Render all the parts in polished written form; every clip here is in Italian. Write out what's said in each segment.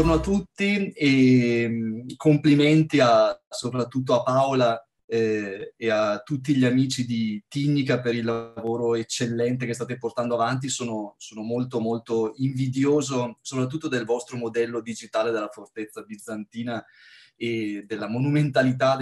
Buongiorno a tutti e complimenti soprattutto a Paola e a tutti gli amici di Tinnica per il lavoro eccellente che state portando avanti. Sono molto molto invidioso soprattutto del vostro modello digitale della fortezza bizantina e della monumentalità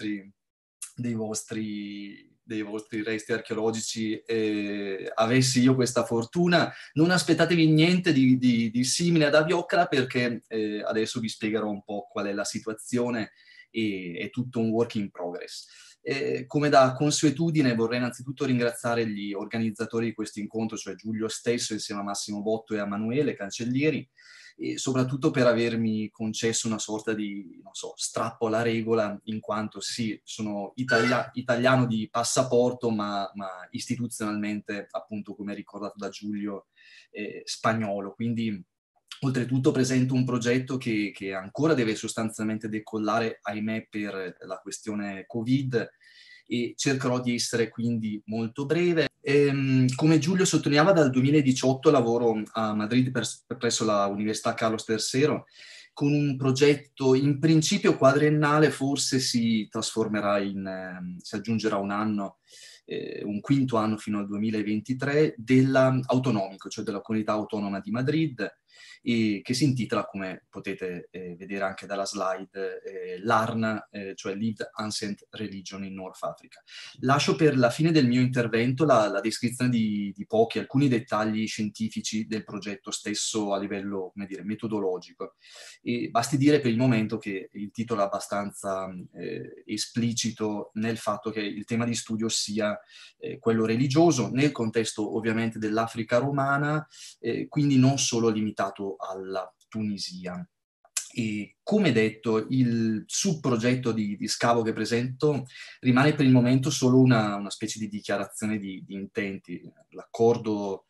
dei vostri resti archeologici. Avessi io questa fortuna, non aspettatevi niente di simile ad Avioccra, perché adesso vi spiegherò un po' qual è la situazione e è tutto un work in progress. Come da consuetudine vorrei innanzitutto ringraziare gli organizzatori di questo incontro, cioè Giulio stesso insieme a Massimo Botto e a Manuele Cancellieri, e soprattutto per avermi concesso una sorta di, non so, strappo alla regola, in quanto sì, sono italiano di passaporto, ma istituzionalmente, appunto, come ricordato da Giulio, spagnolo. Quindi, oltretutto, presento un progetto che ancora deve sostanzialmente decollare, ahimè, per la questione Covid, e cercherò di essere quindi molto breve. Come Giulio sottolineava, dal 2018 lavoro a Madrid presso la Università Carlos III con un progetto in principio quadriennale, forse si trasformerà si aggiungerà un anno, un quinto anno fino al 2023, dell'autonomico, cioè della Comunità Autonoma di Madrid, e che si intitola, come potete vedere anche dalla slide, LARN, cioè Lived Ancient Religion in North Africa. Lascio per la fine del mio intervento la descrizione di alcuni dettagli scientifici del progetto stesso a livello, come dire, metodologico. E basti dire per il momento che il titolo è abbastanza esplicito nel fatto che il tema di studio sia quello religioso, nel contesto ovviamente dell'Africa romana, quindi non solo limitato alla Tunisia. E come detto, il subprogetto di scavo che presento rimane per il momento solo una specie di dichiarazione di intenti. L'accordo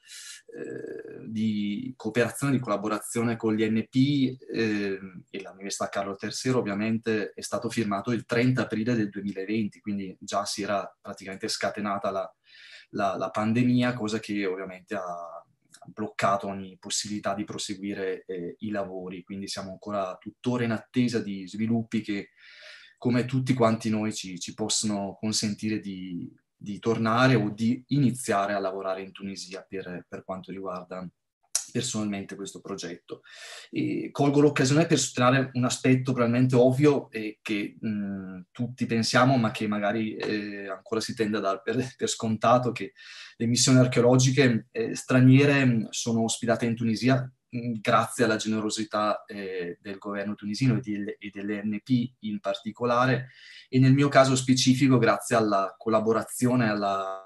di cooperazione, di collaborazione con l'INP e l'Università Carlo III ovviamente è stato firmato il 30 aprile del 2020, quindi già si era praticamente scatenata la pandemia, cosa che ovviamente ha bloccato ogni possibilità di proseguire i lavori, quindi siamo ancora tuttora in attesa di sviluppi che, come tutti quanti noi, ci possono consentire di tornare o di iniziare a lavorare in Tunisia per quanto riguarda personalmente questo progetto. E colgo l'occasione per sottolineare un aspetto probabilmente ovvio che tutti pensiamo, ma che magari ancora si tende a dar per scontato, che le missioni archeologiche straniere sono ospitate in Tunisia grazie alla generosità del governo tunisino e dell'ENP in particolare, e nel mio caso specifico grazie alla collaborazione, alla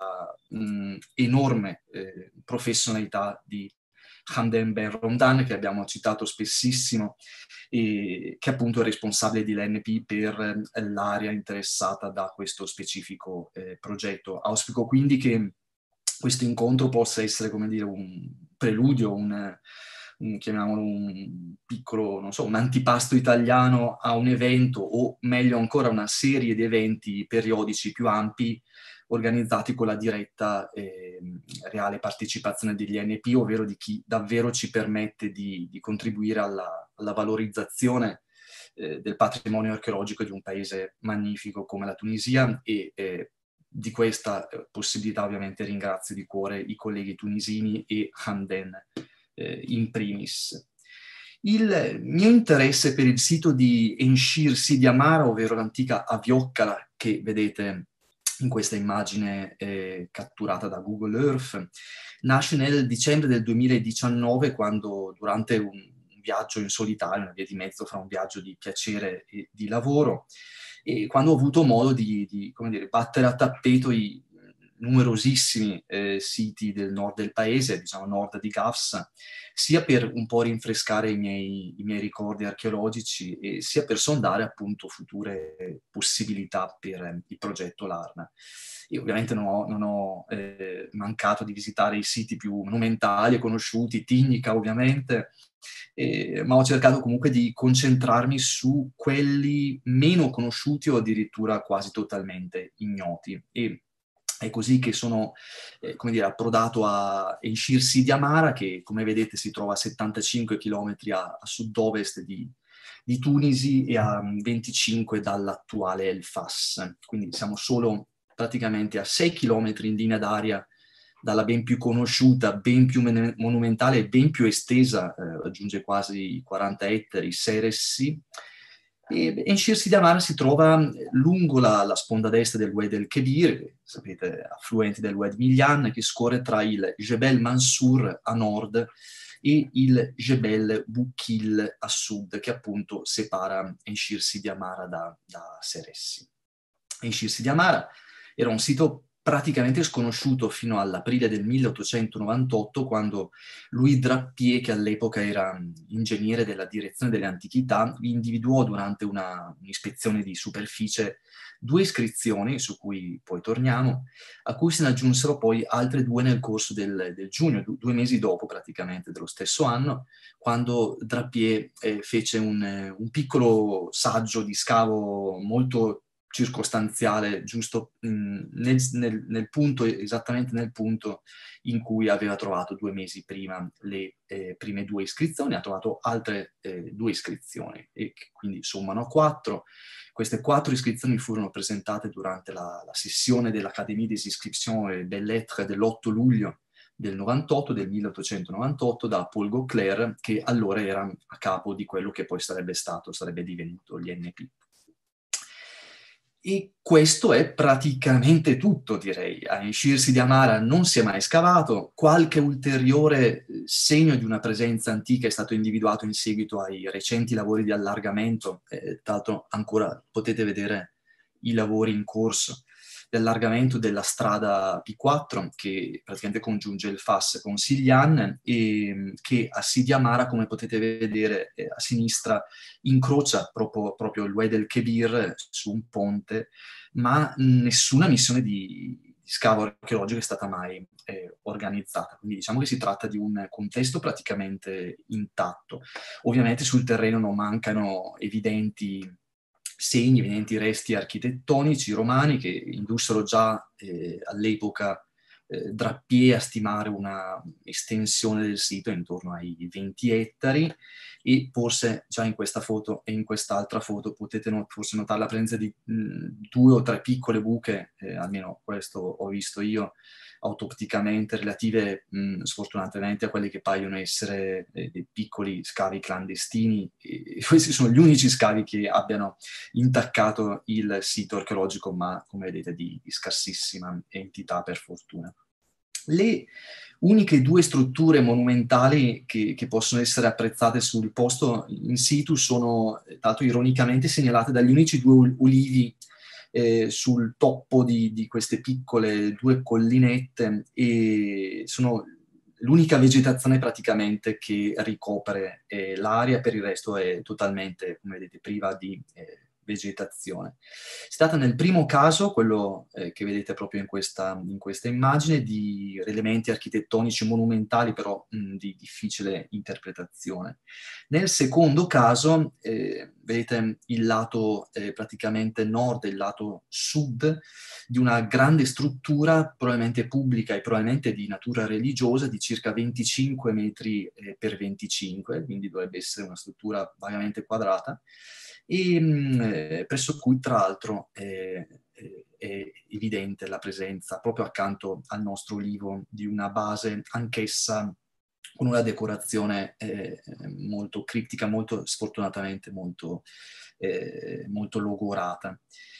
enorme professionalità di Hamden Ben Romdan, che abbiamo citato spessissimo, e che appunto è responsabile di LNP per l'area interessata da questo specifico progetto. Auspico quindi che questo incontro possa essere, come dire, un preludio, chiamiamolo un piccolo, non so, un antipasto italiano a un evento, o meglio ancora una serie di eventi periodici più ampi organizzati con la diretta reale partecipazione degli NP, ovvero di chi davvero ci permette di contribuire alla valorizzazione del patrimonio archeologico di un paese magnifico come la Tunisia, e di questa possibilità ovviamente ringrazio di cuore i colleghi tunisini e Hamden in primis. Il mio interesse per il sito di Enshir Sidi Amara, ovvero l'antica Avioccala che vedete in questa immagine catturata da Google Earth, nasce nel dicembre del 2019, quando durante un viaggio in solitario, una via di mezzo fra un viaggio di piacere e di lavoro, e quando ho avuto modo come dire, battere a tappeto i numerosissimi siti del nord del paese, diciamo nord di Gafsa, sia per un po' rinfrescare i miei ricordi archeologici, e sia per sondare appunto future possibilità per il progetto Larna. Io ovviamente non ho mancato di visitare i siti più monumentali e conosciuti, Tinnica ovviamente, ma ho cercato comunque di concentrarmi su quelli meno conosciuti o addirittura quasi totalmente ignoti. E È così che sono, come dire, approdato a Enschir Sidi Amara, che come vedete si trova a 75 km a sud-ovest di Tunisi e a 25 dall'attuale El Fas. Quindi siamo solo praticamente a 6 km in linea d'aria dalla ben più conosciuta, ben più monumentale e ben più estesa, raggiunge quasi 40 ettari, Seressi. E Enschir Sidi Amara si trova lungo la sponda destra del Oued El Kebir, sapete, affluente del Oued Milhan, che scorre tra il Jebel Mansour a nord e il Jebel Bukil a sud, che appunto separa Enschir Sidi Amara da Seressi. Enschir Sidi Amara era un sito praticamente sconosciuto fino all'aprile del 1898, quando Louis Drapier, che all'epoca era ingegnere della direzione delle antichità, individuò durante un'ispezione di superficie 2 iscrizioni, su cui poi torniamo, a cui se ne aggiunsero poi altre 2 nel corso del giugno, 2 mesi dopo praticamente dello stesso anno, quando Drapier fece un piccolo saggio di scavo molto circostanziale, giusto nel punto, esattamente nel punto in cui aveva trovato 2 mesi prima le prime 2 iscrizioni, ha trovato altre 2 iscrizioni, e che quindi sommano a 4. Queste 4 iscrizioni furono presentate durante la sessione dell'Académie des Inscriptions et des Lettres dell'8 luglio del 1898, da Paul Gauclair, che allora era a capo di quello che poi sarebbe divenuto l'INP. E questo è praticamente tutto, direi. A Enschir Sidi Amara non si è mai scavato, qualche ulteriore segno di una presenza antica è stato individuato in seguito ai recenti lavori di allargamento, tra l'altro ancora potete vedere i lavori in corso, di allargamento della strada P4, che praticamente congiunge il Fas con Siljan, e che a Sidi Amara, come potete vedere a sinistra, incrocia proprio il Oued El Kebir su un ponte, ma nessuna missione di scavo archeologico è stata mai organizzata. Quindi diciamo che si tratta di un contesto praticamente intatto. Ovviamente sul terreno non mancano evidenti segni, evidenti resti architettonici romani che indussero già all'epoca Drapier a stimare una estensione del sito intorno ai 20 ettari, e forse già in questa foto e in quest'altra foto potete forse notare la presenza di 2 o 3 piccole buche, almeno questo ho visto io, autopticamente relative sfortunatamente a quelli che paiono essere dei piccoli scavi clandestini, e questi sono gli unici scavi che abbiano intaccato il sito archeologico, ma come vedete di scarsissima entità, per fortuna. Le uniche 2 strutture monumentali che possono essere apprezzate sul posto in situ sono, tra l'altro ironicamente, segnalate dagli unici 2 ulivi sul toppo di queste piccole 2 collinette, e sono l'unica vegetazione praticamente che ricopre l'area. Per il resto è totalmente, come vedete, priva di vegetazione. Si tratta nel primo caso, quello che vedete proprio in questa immagine, di elementi architettonici monumentali, però di difficile interpretazione. Nel secondo caso, vedete il lato praticamente nord e il lato sud di una grande struttura, probabilmente pubblica e probabilmente di natura religiosa, di circa 25 metri per 25, quindi dovrebbe essere una struttura vagamente quadrata, e presso cui tra l'altro è evidente la presenza, proprio accanto al nostro ulivo, di una base anch'essa con una decorazione molto criptica, molto sfortunatamente molto logorata.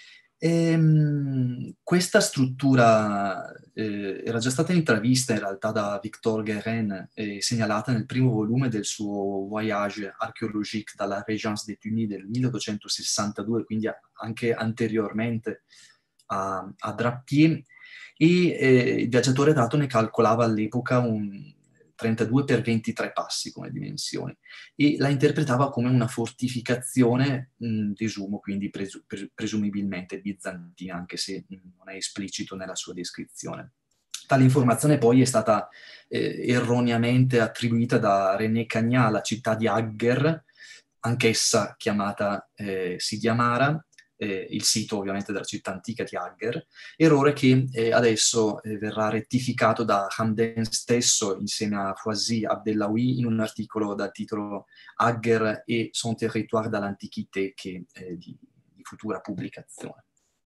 Questa struttura era già stata intravista in realtà da Victor Guérin, segnalata nel primo volume del suo Voyage archéologique dans la Régence des Tunis del 1862, quindi anche anteriormente a Drapier, e il viaggiatore tra l'altro ne calcolava all'epoca un 32 per 23 passi come dimensioni, e la interpretava come una fortificazione, desumo, quindi presumibilmente bizantina, anche se non è esplicito nella sua descrizione. Tale informazione poi è stata erroneamente attribuita da René Cagnat alla città di Agger, anch'essa chiamata Sidi Amara, il sito ovviamente della città antica di Agger, errore che adesso verrà rettificato da Hamden stesso insieme a Fouazi Abdellaoui in un articolo dal titolo Agger et son territoire dans l'Antiquité, che di futura pubblicazione.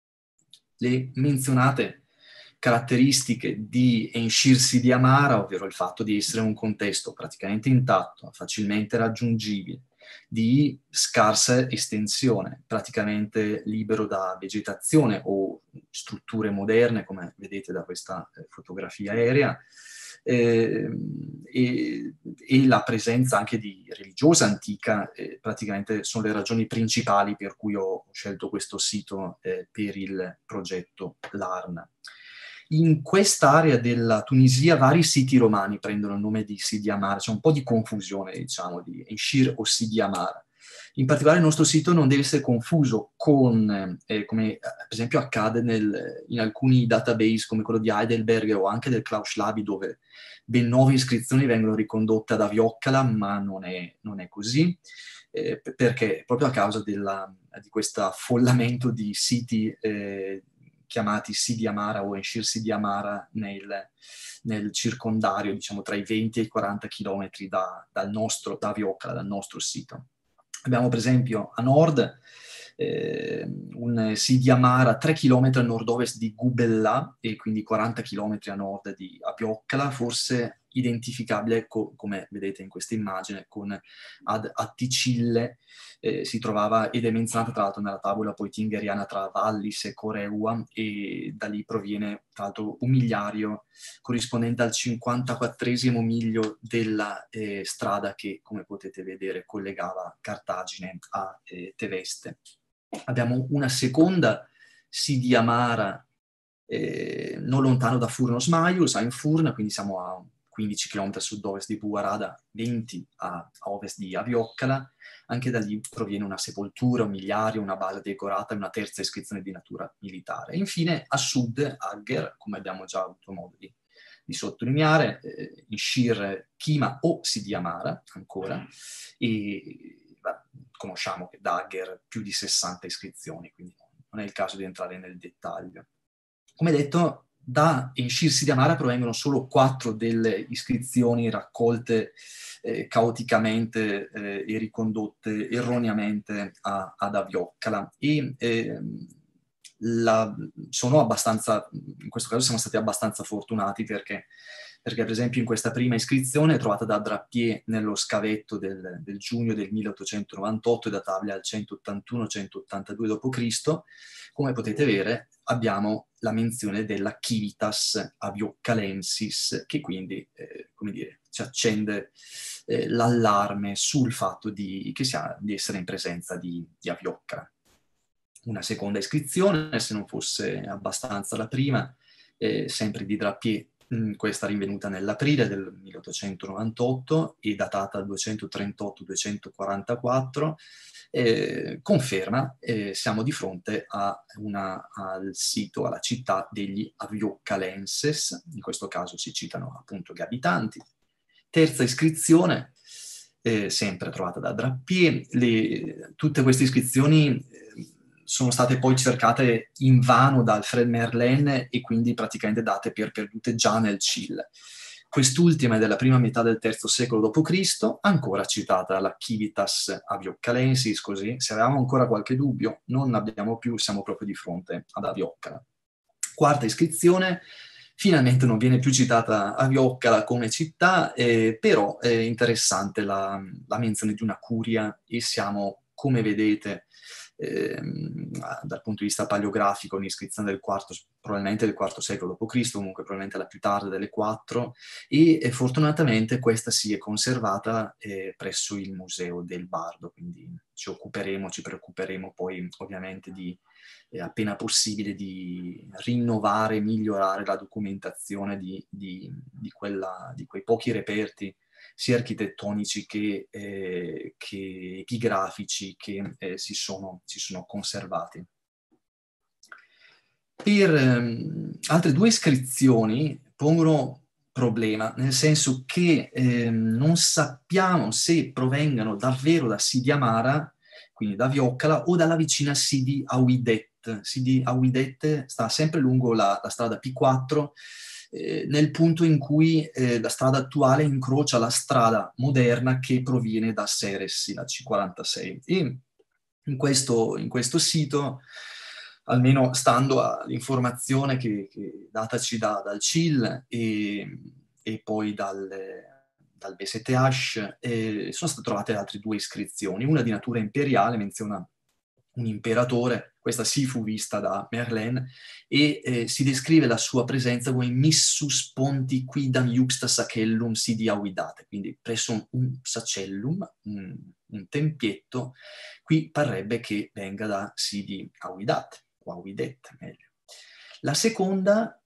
Le menzionate caratteristiche di Enshir Sidi Amara, ovvero il fatto di essere un contesto praticamente intatto, facilmente raggiungibile, di scarsa estensione, praticamente libero da vegetazione o strutture moderne, come vedete da questa fotografia aerea, e la presenza anche di religiosa antica, praticamente sono le ragioni principali per cui ho scelto questo sito per il progetto Larna. In quest'area della Tunisia vari siti romani prendono il nome di Sidi Amara, c'è un po' di confusione, diciamo, di Enshir o Sidi Amara. In particolare il nostro sito non deve essere confuso con, come per esempio accade in alcuni database come quello di Heidelberg o anche del Klaus Schlabi, dove ben 9 iscrizioni vengono ricondotte ad Avioccala, ma non è così, perché proprio a causa di questo affollamento di siti chiamati Sidi Amara o Enshir Sidi Amara nel circondario, diciamo tra i 20 e i 40 chilometri da Avioccala, dal nostro sito. Abbiamo per esempio a nord un Sidi Amara 3 km a nord-ovest di Gubella e quindi 40 km a nord di Avioccala, forse identificabile, come vedete in questa immagine, con ad Atticille, si trovava ed è menzionata tra l'altro nella tavola poitingheriana tra Vallis e Coreua, e da lì proviene tra l'altro un migliario corrispondente al 54esimo miglio della strada che, come potete vedere, collegava Cartagine a Teveste. Abbiamo una seconda Sidi Amara non lontano da Furnos Maius, a Infurna, quindi siamo a 15 km a sud-ovest di Buarada, 20 a ovest di Avioccala. Anche da lì proviene una sepoltura, un migliario, una base decorata e una terza iscrizione di natura militare. E infine a sud, Agger, come abbiamo già avuto modo di sottolineare, Enshir Kima o Sidi Amara ancora, e conosciamo che da Agger più di 60 iscrizioni, quindi non è il caso di entrare nel dettaglio. Come detto, da Enshir Sidi Amara provengono solo 4 delle iscrizioni raccolte caoticamente e ricondotte erroneamente ad Avioccala, e sono abbastanza, in questo caso siamo stati abbastanza fortunati perché per esempio in questa prima iscrizione trovata da Drapier nello scavetto del giugno del 1898 e databile al 181-182 d.C., come potete vedere abbiamo la menzione della Civitas Avioccalensis, che quindi, come dire, ci accende l'allarme sul fatto di essere in presenza di Avioccala. Una seconda iscrizione, se non fosse abbastanza la prima, sempre di Drapier, questa rinvenuta nell'aprile del 1898 e datata 238-244, conferma, siamo di fronte al sito, alla città degli Avioccalenses, in questo caso si citano appunto gli abitanti. Terza iscrizione, sempre trovata da Drapier. Tutte queste iscrizioni sono state poi cercate invano da Alfred Merlin e quindi praticamente date per perdute già nel Cile. Quest'ultima è della prima metà del III secolo d.C., ancora citata la Civitas Avioccalensis, così se avevamo ancora qualche dubbio non abbiamo più, siamo proprio di fronte ad Avioccala. Quarta iscrizione, finalmente non viene più citata Avioccala come città, però è interessante la menzione di una curia e siamo, come vedete, dal punto di vista paleografico, un'iscrizione probabilmente del IV secolo d.C., comunque probabilmente la più tarda delle 4, e fortunatamente questa si è conservata presso il Museo del Bardo, quindi ci preoccuperemo poi ovviamente appena possibile di rinnovare, migliorare la documentazione di quei pochi reperti sia architettonici che epigrafici che si sono conservati. Per altre 2 iscrizioni pongono problema, nel senso che non sappiamo se provengano davvero da Sidi Amara, quindi da Vioccala, o dalla vicina Sidi Ouidet. Sidi Ouidet sta sempre lungo la strada P4, nel punto in cui la strada attuale incrocia la strada moderna che proviene da Seresi, la C46. E in questo sito, almeno stando all'informazione che dataci dal CIL e poi dal BSTH, sono state trovate altre due iscrizioni, una di natura imperiale, menziona un imperatore, questa sì fu vista da Merlin, e si descrive la sua presenza come missus ponti quidam iuxta sacellum sidi avidate, quindi presso un sacellum, un tempietto, qui parrebbe che venga da sidi avidate, o avidette meglio. La seconda,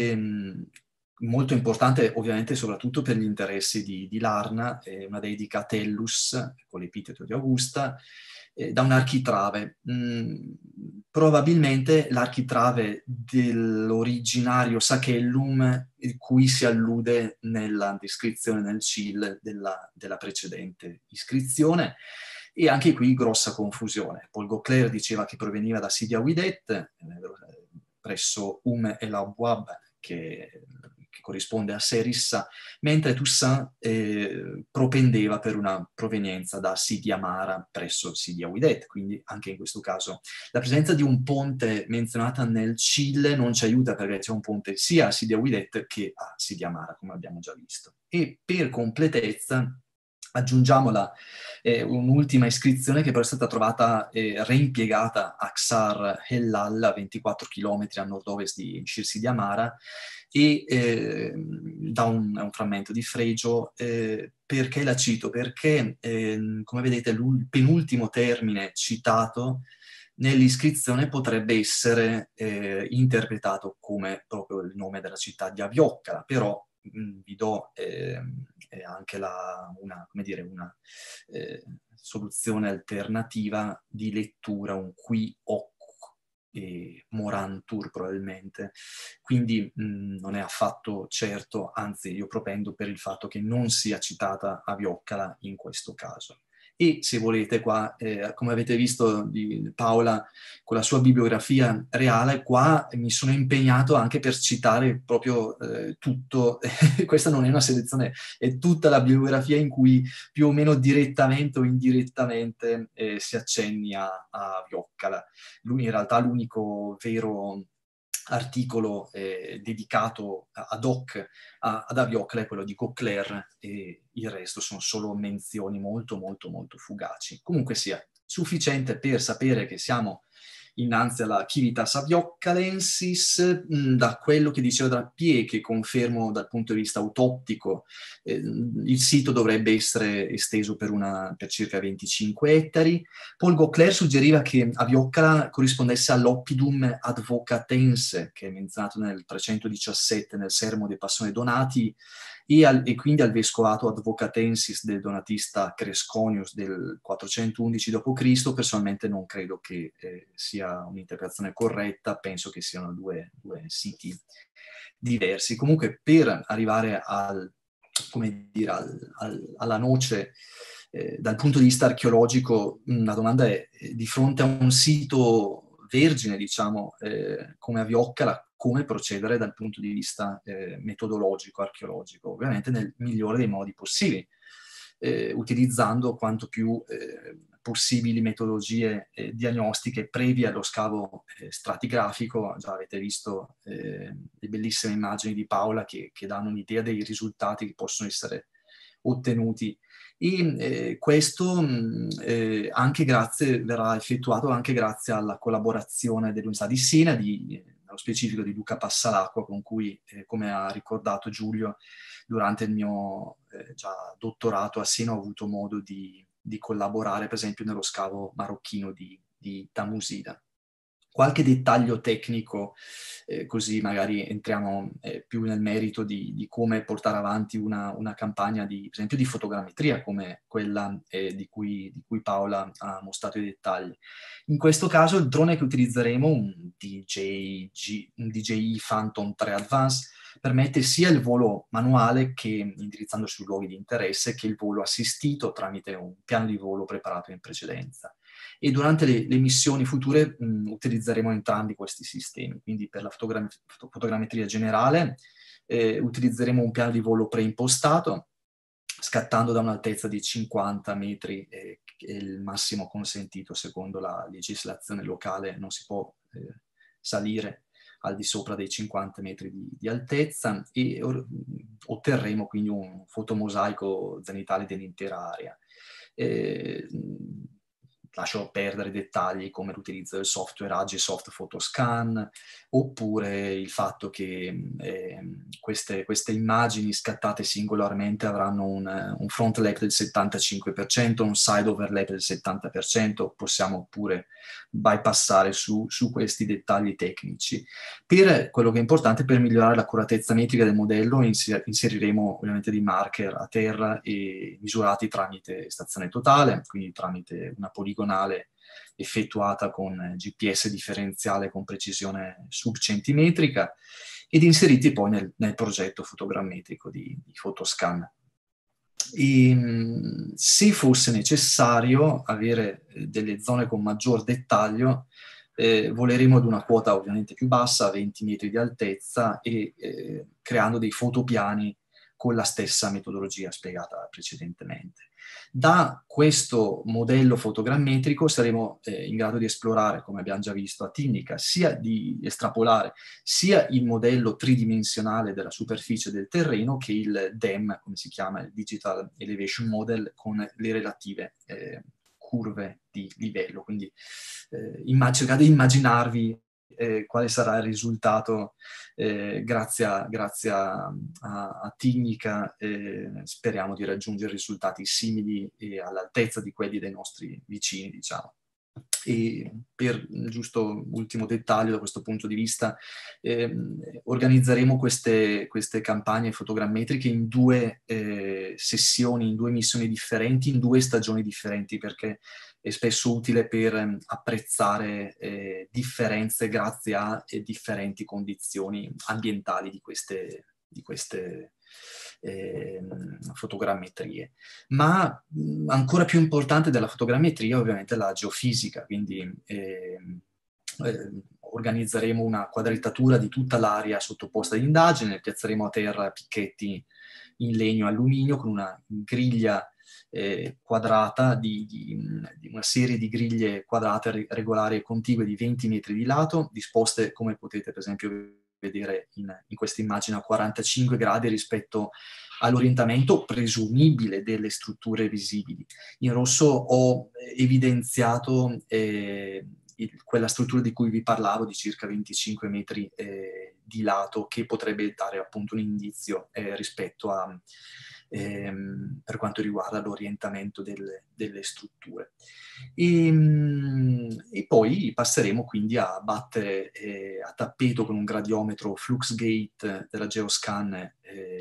molto importante ovviamente soprattutto per gli interessi di Larna, una dedica a Tellus, con l'epiteto di Augusta, da un architrave. Probabilmente l'architrave dell'originario Sacellum, cui si allude nella descrizione nel CIL della precedente iscrizione, e anche qui grossa confusione. Paul Gauclair diceva che proveniva da Sidi Aouidet, presso el Abwab, che corrisponde a Serissa, mentre Toussaint propendeva per una provenienza da Sidi Amara presso Sidi Aouidet, quindi anche in questo caso la presenza di un ponte menzionata nel CIL non ci aiuta, perché c'è un ponte sia a Sidi Aouidet che a Sidi Amara, come abbiamo già visto. E per completezza aggiungiamo un'ultima iscrizione che però è stata trovata reimpiegata a Ksar Hellal, a 24 km a nord-ovest di Shir Sidi Amara, e da un frammento di fregio. Perché la cito? Perché, come vedete, il penultimo termine citato nell'iscrizione potrebbe essere interpretato come proprio il nome della città di Avioccala, però vi do anche una soluzione alternativa di lettura, un qui hoc morantur probabilmente, quindi non è affatto certo, anzi io propendo per il fatto che non sia citata Avioccala in questo caso. E se volete qua, come avete visto di Paola con la sua bibliografia reale, qua mi sono impegnato anche per citare proprio tutto. Questa non è una selezione, è tutta la bibliografia in cui più o meno direttamente o indirettamente si accenni a Vioccala. Lui in realtà l'unico vero articolo dedicato ad hoc ad Avioccala è quello di Gauclair, e il resto sono solo menzioni molto molto molto fugaci. Comunque sia sufficiente per sapere che siamo innanzi alla Civitas Avioccalensis. Da quello che diceva Drapier, che confermo dal punto di vista autoptico, il sito dovrebbe essere esteso per circa 25 ettari. Paul Gauclair suggeriva che Avioccala corrispondesse all'Oppidum Advocatense, che è menzionato nel 317 nel Sermo dei Passone Donati, e quindi al vescovato Advocatensis del donatista Cresconius del 411 d.C. Personalmente non credo che sia un'interpretazione corretta, penso che siano due siti diversi. Comunque, per arrivare alla noce dal punto di vista archeologico, la domanda è: di fronte a un sito vergine, diciamo, come Avioccala, come procedere dal punto di vista metodologico, archeologico? Ovviamente nel migliore dei modi possibili, utilizzando quanto più possibili metodologie diagnostiche previe allo scavo stratigrafico. Già avete visto le bellissime immagini di Paola che danno un'idea dei risultati che possono essere ottenuti. E questo verrà effettuato anche grazie alla collaborazione dell'Università di Siena, nello specifico di Luca Passalacqua, con cui, come ha ricordato Giulio, durante il mio già dottorato a Siena ho avuto modo di collaborare, per esempio, nello scavo marocchino di Tamusida. Qualche dettaglio tecnico, così magari entriamo più nel merito di come portare avanti una campagna per esempio di fotogrammetria come quella di cui Paola ha mostrato i dettagli. In questo caso il drone che utilizzeremo, un DJI Phantom 3 Advance, permette sia il volo manuale, che indirizzando sui luoghi di interesse, che il volo assistito tramite un piano di volo preparato in precedenza. E durante le missioni future utilizzeremo entrambi questi sistemi. Quindi per la fotogrammetria generale utilizzeremo un piano di volo preimpostato, scattando da un'altezza di 50 metri, che è il massimo consentito secondo la legislazione locale, non si può salire al di sopra dei 50 metri di altezza, e otterremo quindi un fotomosaico zenitale dell'intera area. Lascio perdere dettagli come l'utilizzo del software Agisoft Photoscan, oppure il fatto che queste immagini scattate singolarmente avranno un front lap del 75%, un side overlap del 70%, possiamo pure bypassare su questi dettagli tecnici. Per quello che è importante, per migliorare l'accuratezza metrica del modello, inseriremo ovviamente dei marker a terra e misurati tramite stazione totale, quindi tramite una poligonale effettuata con GPS differenziale con precisione subcentimetrica, ed inseriti poi nel progetto fotogrammetrico di Photoscan. Se fosse necessario avere delle zone con maggior dettaglio, voleremo ad una quota ovviamente più bassa, 20 metri di altezza, e creando dei fotopiani con la stessa metodologia spiegata precedentemente. Da questo modello fotogrammetrico saremo in grado di esplorare, come abbiamo già visto a Tinnica, sia di estrapolare sia il modello tridimensionale della superficie del terreno che il DEM, come si chiama, il Digital Elevation Model, con le relative curve di livello. Quindi cercate di immaginarvi quale sarà il risultato grazie a Tinnica. Speriamo di raggiungere risultati simili e all'altezza di quelli dei nostri vicini, diciamo. E per giusto ultimo dettaglio da questo punto di vista, organizzeremo queste campagne fotogrammetriche in 2 sessioni, in 2 missioni differenti, in 2 stagioni differenti, perché è spesso utile per apprezzare differenze grazie a differenti condizioni ambientali di queste fotogrammetrie. Ma ancora più importante della fotogrammetria ovviamente è la geofisica, quindi organizzeremo una quadrettatura di tutta l'area sottoposta ad indagine, piazzeremo a terra picchetti in legno e alluminio con una griglia quadrata di una serie di griglie quadrate regolari e contigue di 20 metri di lato, disposte, come potete per esempio vedere in questa immagine, a 45 gradi rispetto all'orientamento presumibile delle strutture visibili. In rosso ho evidenziato quella struttura di cui vi parlavo, di circa 25 metri di lato, che potrebbe dare appunto un indizio rispetto a per quanto riguarda l'orientamento delle strutture. E poi passeremo quindi a battere a tappeto con un gradiometro FluxGate della Geoscan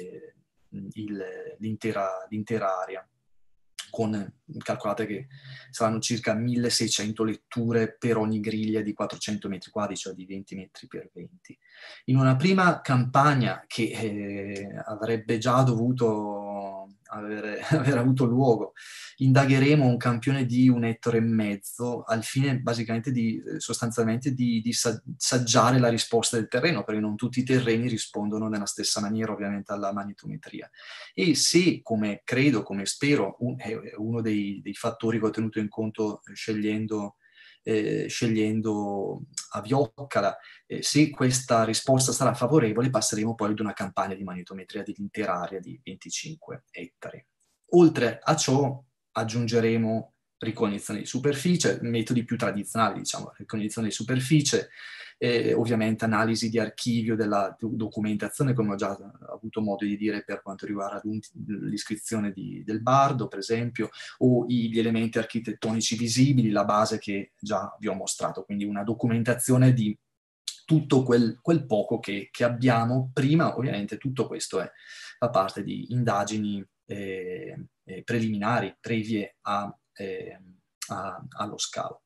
l'intera area. Calcolate che saranno circa 1600 letture per ogni griglia di 400 metri quadri, cioè di 20 metri per 20. In una prima campagna che avrebbe già dovuto aver avuto luogo, indagheremo un campione di 1,5 ettari, al fine basicamente sostanzialmente di saggiare la risposta del terreno, perché non tutti i terreni rispondono nella stessa maniera ovviamente alla magnetometria. E se, come credo, come spero, è uno dei fattori che ho tenuto in conto scegliendo a Vioccala, se questa risposta sarà favorevole, passeremo poi ad una campagna di magnetometria dell'intera area di 25 ettari. Oltre a ciò aggiungeremo ricognizione di superficie, metodi più tradizionali, diciamo, ricognizione di superficie, ovviamente analisi di archivio della documentazione, come ho già avuto modo di dire per quanto riguarda l'iscrizione del bardo, per esempio, o gli elementi architettonici visibili, la base che già vi ho mostrato, quindi una documentazione di tutto quel poco che abbiamo. Prima, ovviamente, tutto questo fa parte di indagini preliminari, previe allo scalo.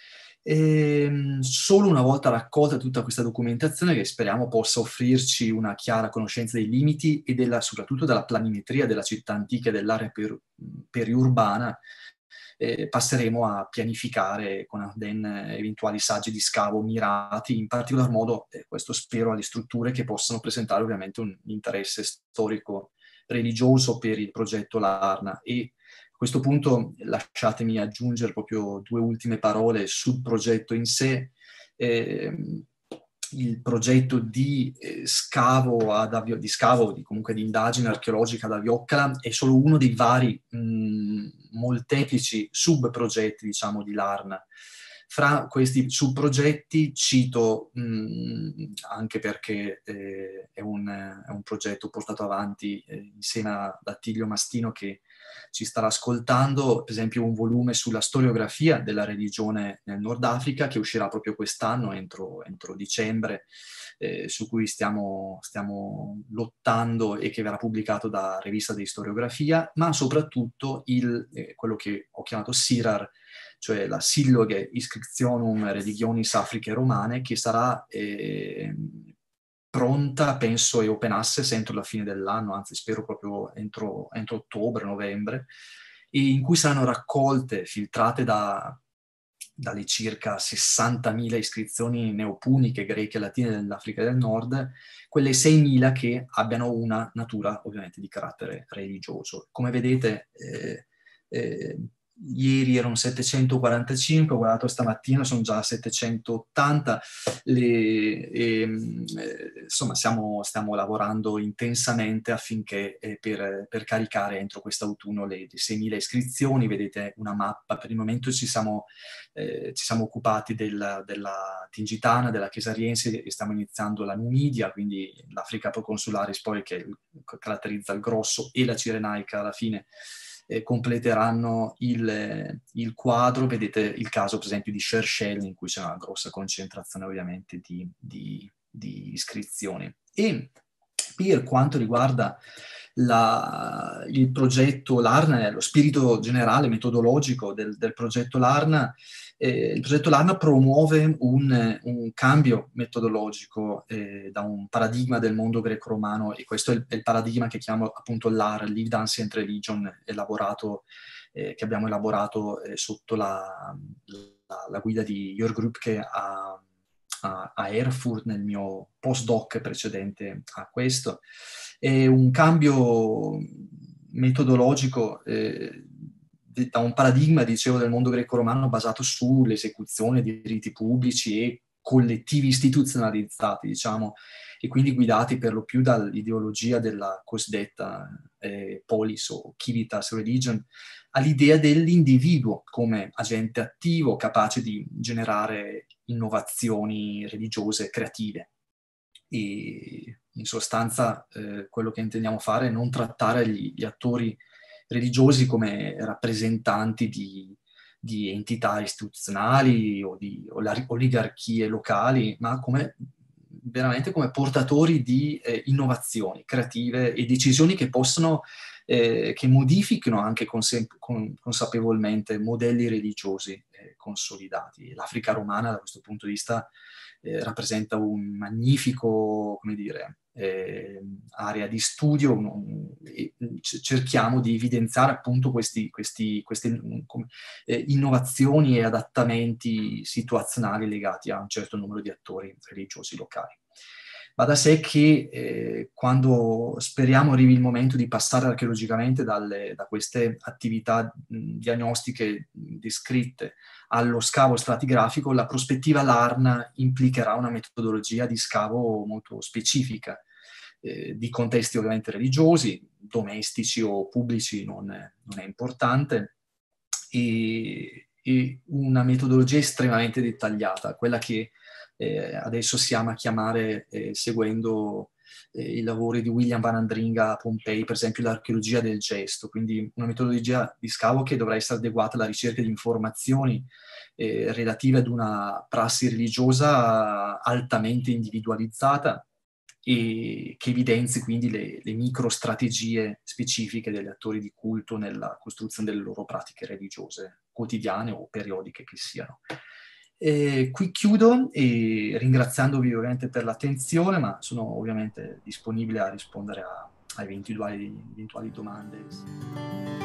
Solo una volta raccolta tutta questa documentazione, che speriamo possa offrirci una chiara conoscenza dei limiti e soprattutto della planimetria della città antica e dell'area periurbana, passeremo a pianificare con Arden eventuali saggi di scavo mirati, in particolar modo, questo spero, alle strutture che possano presentare ovviamente un interesse storico religioso per il progetto Larna. E a questo punto lasciatemi aggiungere proprio 2 ultime parole sul progetto in sé. Il progetto di scavo, comunque di indagine archeologica ad Avioccala è solo uno dei vari molteplici subprogetti, diciamo, di Larna. Fra questi subprogetti cito, anche perché è un progetto portato avanti insieme ad Attilio Mastino, che ci starà ascoltando, per esempio un volume sulla storiografia della religione nel Nord Africa, che uscirà proprio quest'anno, entro dicembre, su cui stiamo lottando, e che verrà pubblicato da Rivista di Storiografia, ma soprattutto quello che ho chiamato SIRAR, cioè la Silloge Inscriptionum Religionis Africae Romane, che sarà pronta, penso, e open access entro la fine dell'anno, anzi spero proprio entro ottobre, novembre, e in cui saranno raccolte, filtrate dalle circa 60.000 iscrizioni neopuniche, greche e latine dell'Africa del Nord, quelle 6.000 che abbiano una natura ovviamente di carattere religioso. Come vedete, ieri erano 745, ho guardato stamattina, sono già 780. Insomma, stiamo lavorando intensamente affinché per caricare entro quest'autunno le 6.000 iscrizioni. Vedete una mappa. Per il momento ci siamo occupati della Tingitana, della Chiesa-Riense, e stiamo iniziando la Numidia, quindi l'Africa Proconsularis, poi, che caratterizza il grosso, e la Cirenaica alla fine completeranno il quadro. Vedete il caso, per esempio, di Seychelles, in cui c'è una grossa concentrazione ovviamente di iscrizioni. E per quanto riguarda il progetto Larna, lo spirito generale metodologico del progetto Larna, il progetto Larna promuove un cambio metodologico da un paradigma del mondo greco-romano, e questo è il paradigma che chiamo appunto LAR, Lived Ancient Religion, che abbiamo elaborato sotto la guida di Jörg Rübke a Erfurt, nel mio postdoc precedente a questo. È un cambio metodologico da un paradigma, dicevo, del mondo greco-romano basato sull'esecuzione di riti pubblici e collettivi istituzionalizzati, diciamo, e quindi guidati per lo più dall'ideologia della cosiddetta polis o civitas religion, all'idea dell'individuo come agente attivo, capace di generare innovazioni religiose creative. E in sostanza quello che intendiamo fare è non trattare gli attori religiosi come rappresentanti di entità istituzionali o di oligarchie locali, ma veramente come portatori di innovazioni creative e decisioni che che modifichino anche consapevolmente modelli religiosi consolidati. L'Africa romana, da questo punto di vista, rappresenta un magnifico, come dire, area di studio. Cerchiamo di evidenziare appunto queste innovazioni e adattamenti situazionali legati a un certo numero di attori religiosi locali. Va da sé che quando speriamo arrivi il momento di passare archeologicamente da queste attività diagnostiche descritte allo scavo stratigrafico, la prospettiva Larna implicherà una metodologia di scavo molto specifica, di contesti ovviamente religiosi, domestici o pubblici non è importante, e una metodologia estremamente dettagliata, quella che adesso si ama chiamare, seguendo i lavori di William Van Andringa a Pompei, per esempio l'archeologia del gesto, quindi una metodologia di scavo che dovrà essere adeguata alla ricerca di informazioni relative ad una prassi religiosa altamente individualizzata, e che evidenzi quindi le microstrategie specifiche degli attori di culto nella costruzione delle loro pratiche religiose quotidiane o periodiche che siano. Qui chiudo, ringraziandovi ovviamente per l'attenzione, ma sono ovviamente disponibile a rispondere a eventuali domande.